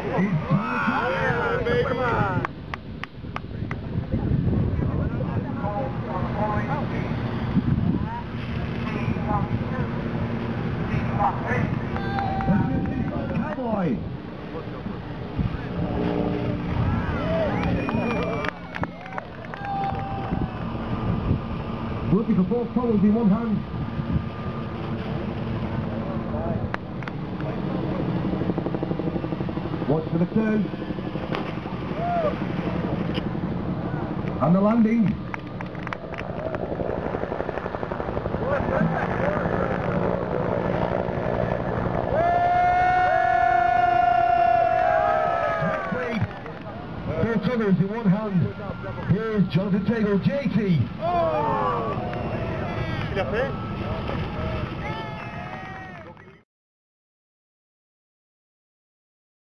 Cowboy. Looking for both towels in one hand. Watch for the turn. And the landing. Four colours in one hand. Here's Jonathan Tagle, JT. Il a fait